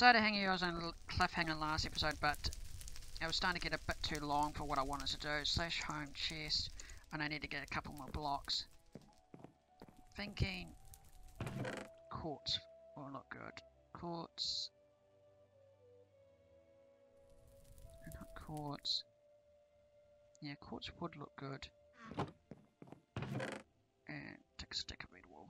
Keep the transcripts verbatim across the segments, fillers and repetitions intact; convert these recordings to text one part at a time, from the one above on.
decided to hang you guys on a cliffhanger last episode, but it was starting to get a bit too long for what I wanted to do. Slash home chest, and I need to get a couple more blocks. Thinking quartz will look good. Quartz. Not quartz. Yeah, quartz would look good. And take a stick of red wool.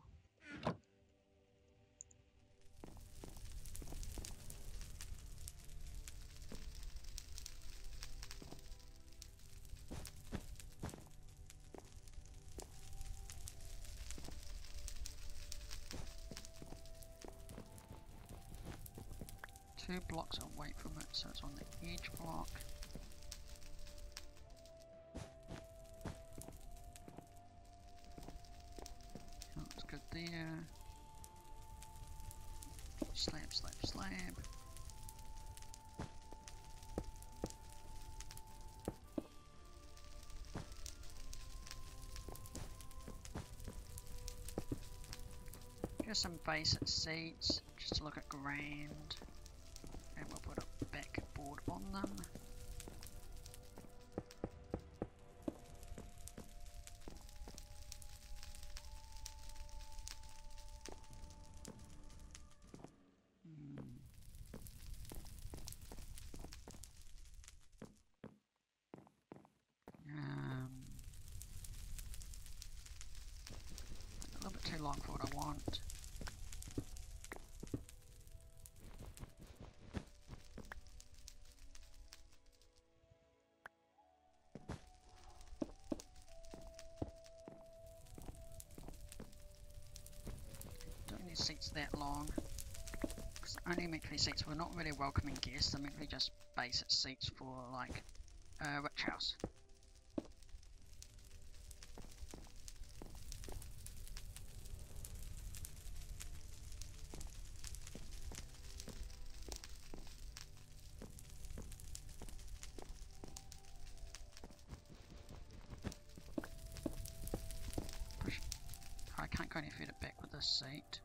Two blocks away from it, so it's on the edge block. Oh, it's good there. Slab, slab, slab. Here's some basic seats, just to look at grand. And we'll put a backboard on them. Hmm. Um, a little bit too long for what I want. Seats that long, because only meant to be seats. We're not really welcoming guests. They're meant to be just basic seats for like a rich house. Push. I can't go any further back with this seat.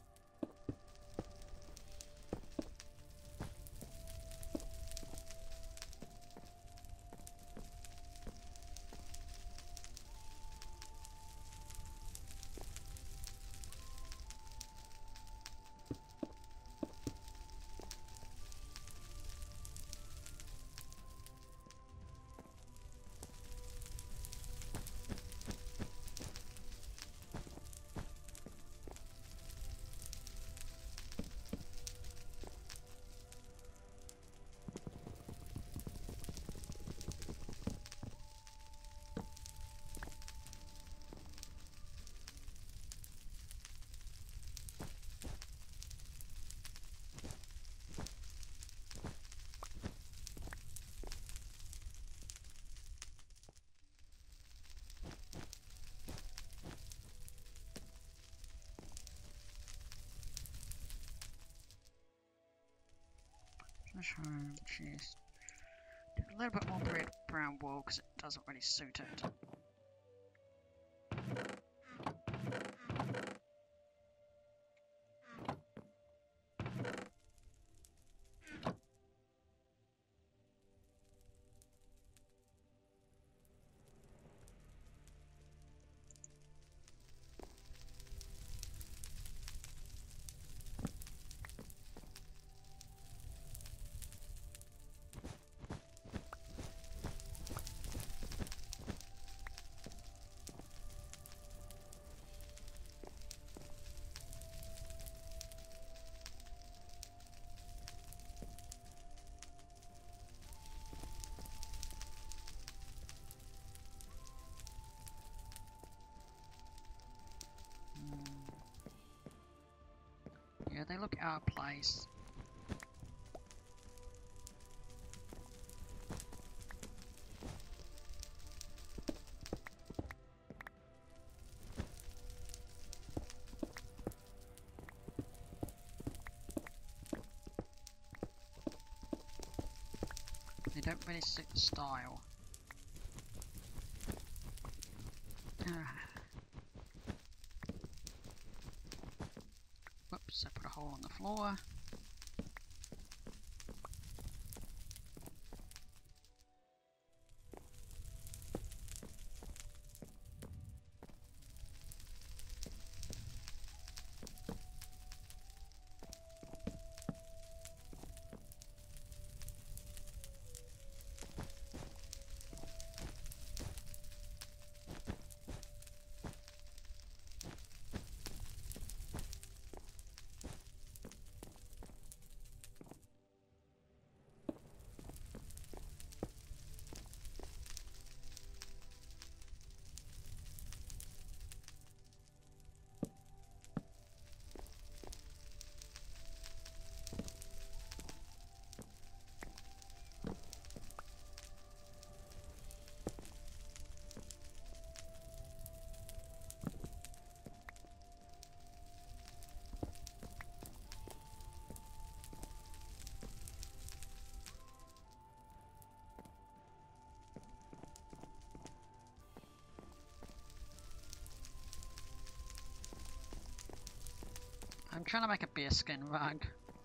Home chest. Do a little bit more red brown wool because it doesn't really suit it. Yeah, they look out of place. They don't really suit the style. Whoops, I put a hole on the floor. trying to make a bearskin rug.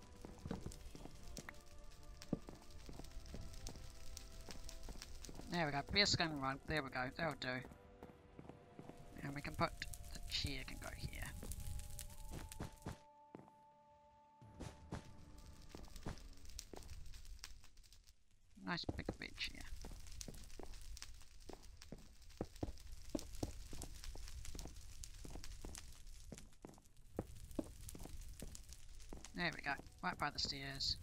There we go, bearskin rug, there we go, that'll do. And we can put, the chair can go here. Nice big red chair. There we go, right by the stairs.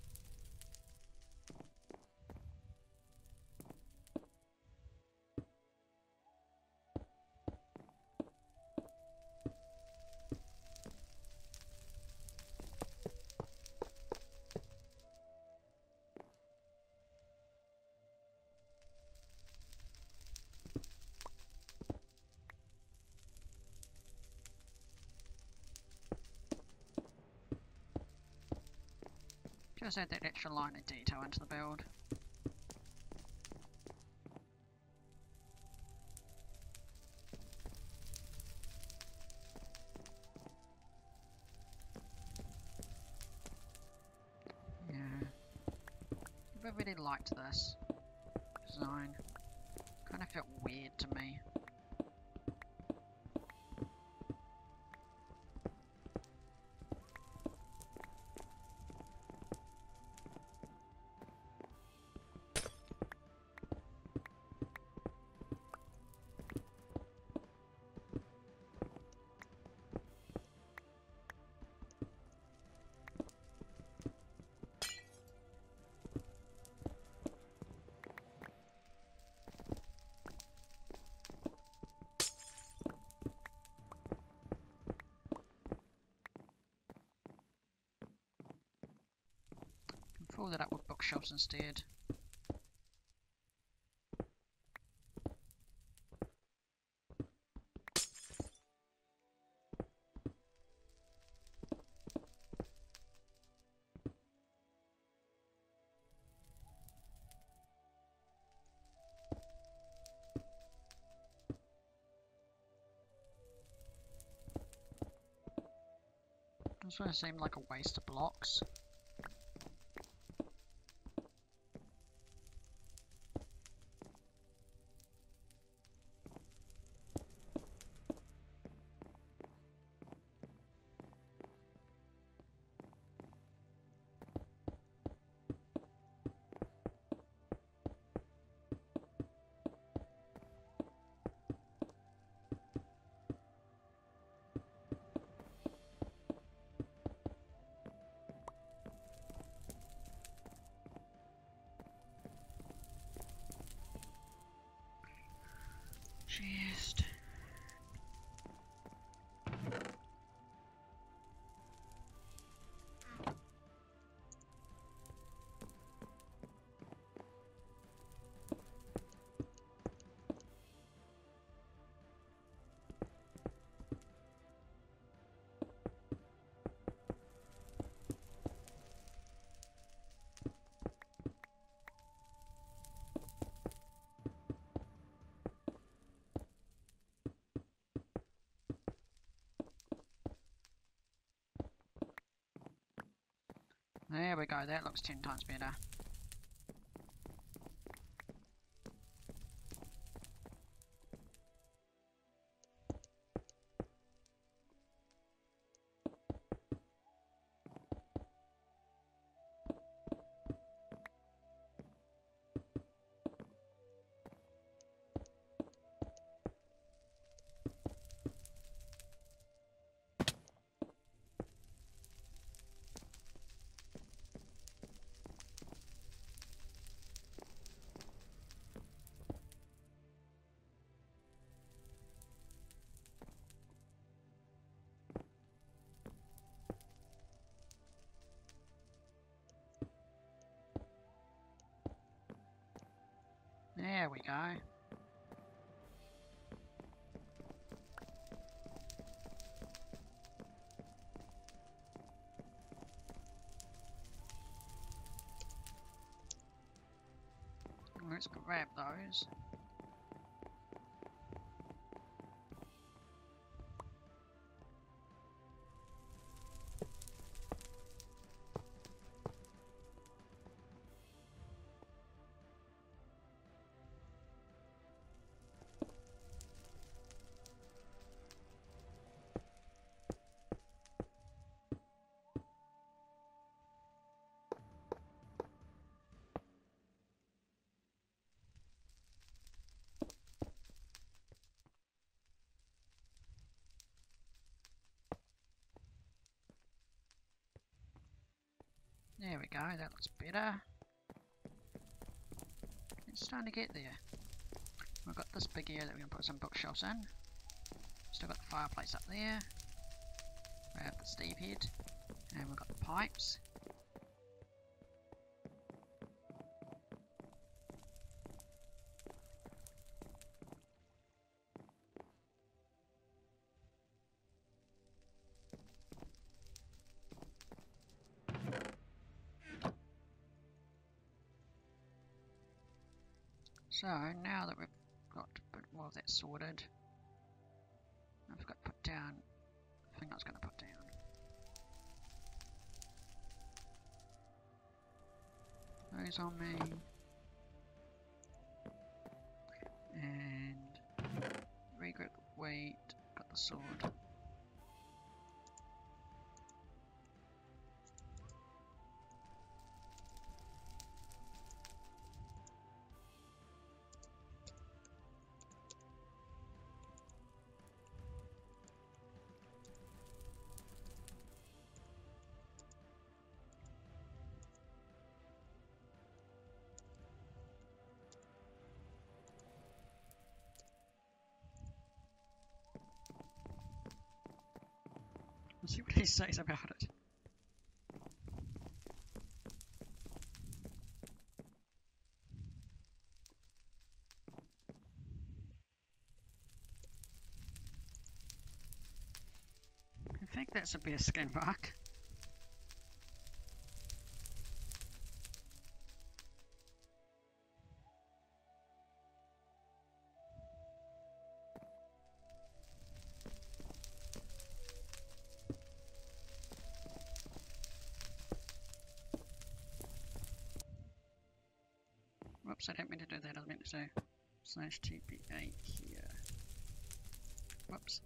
Just add that extra line of detail into the build. Yeah. I really liked this design. Kind of felt weird to me. Fill that up with bookshelves instead. Doesn't really seem like a waste of blocks. Chest. There we go, that looks ten times better. There we go. Let's grab those. we go, that looks better. It's starting to get there. We've got this big area that we can put some bookshelves in. Still got the fireplace up there. We have the Steve head. And we've got the pipes. So now that we've got a bit more of that sorted, I've got to put down the thing I was going to put down. Those on me. And regroup the weight, got the sword. Let's see what he says about it. I think that's a bear skin mark. Whoops, I didn't mean to do that, I meant to do slash T P A here. Whoops.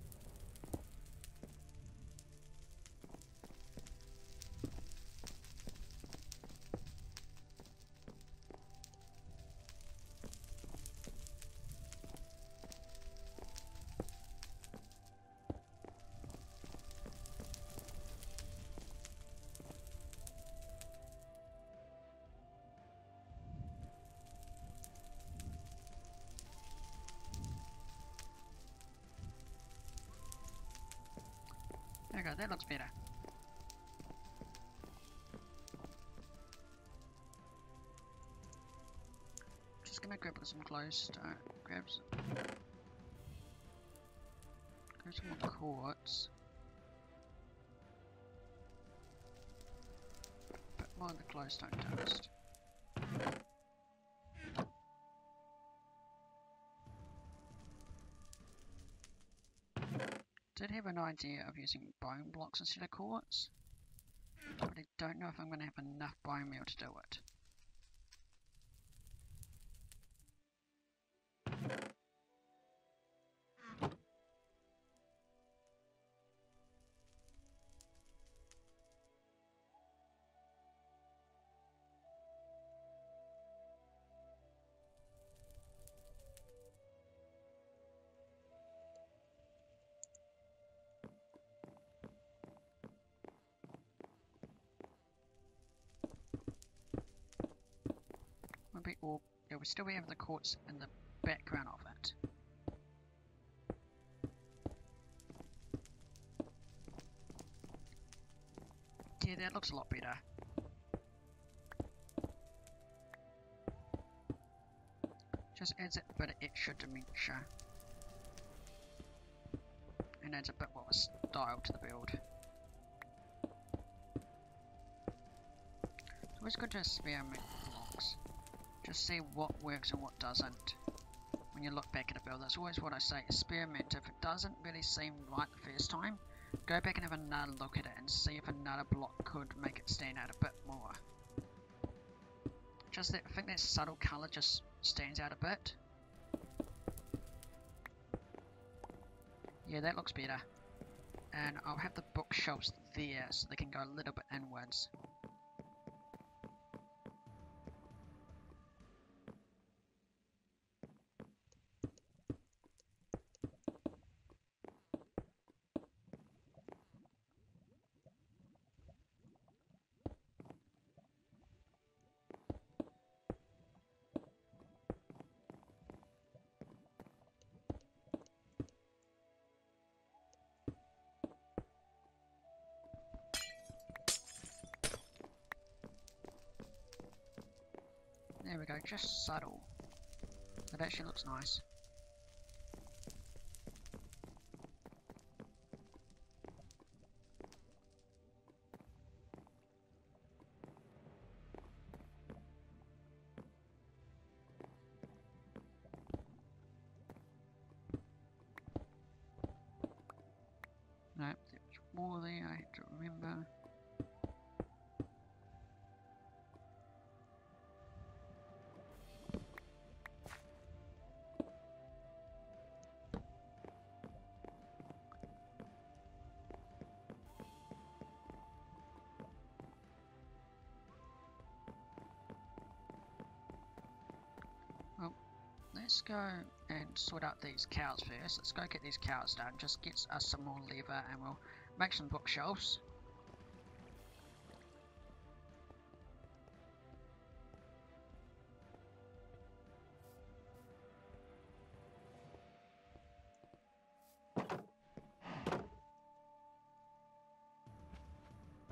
There we go, that looks better. Just gonna grab some glowstone, grab some, grab some more quartz. Bit more of the glowstone dust. Did have an idea of using bone blocks instead of quartz, but I don't know if I'm going to have enough bone meal to do it. Be, or yeah, we still have the quartz in the background of it. Yeah, that looks a lot better. Just adds a bit of extra dimension. And adds a bit more of a style to the build. It's always good to experiment with blocks. Just see what works and what doesn't. When you look back at a build, that's always what I say, experiment. If it doesn't really seem right the first time, go back and have another look at it and see if another block could make it stand out a bit more. Just that, I think that subtle colour just stands out a bit. Yeah, that looks better. And I'll have the bookshelves there so they can go a little bit inwards. There we go, just subtle. That actually looks nice. Nope, there's more there, I have to remember. Well, let's go and sort out these cows first. Let's go get these cows done. Just get us some more leather and we'll make some bookshelves.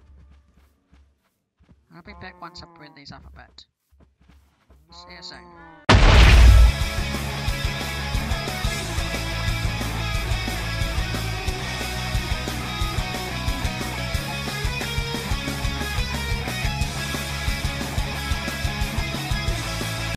I'll be back once I bring these up a bit. See you soon.